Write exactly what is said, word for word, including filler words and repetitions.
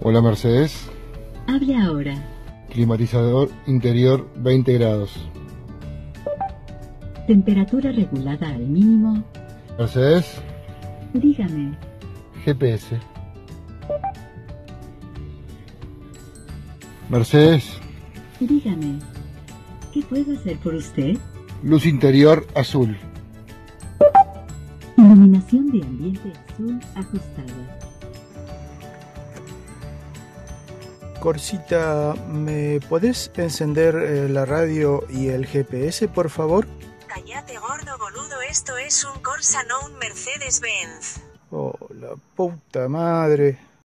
Hola Mercedes. Hable ahora. Climatizador interior veinte grados. Temperatura regulada al mínimo. Mercedes. Dígame. G P S. Mercedes. Dígame. ¿Qué puedo hacer por usted? Luz interior azul. Iluminación de ambiente azul ajustada. Corsita, ¿me podés encender eh, la radio y el G P S, por favor? Cállate, gordo boludo, esto es un Corsa, no un Mercedes-Benz. Oh, la puta madre.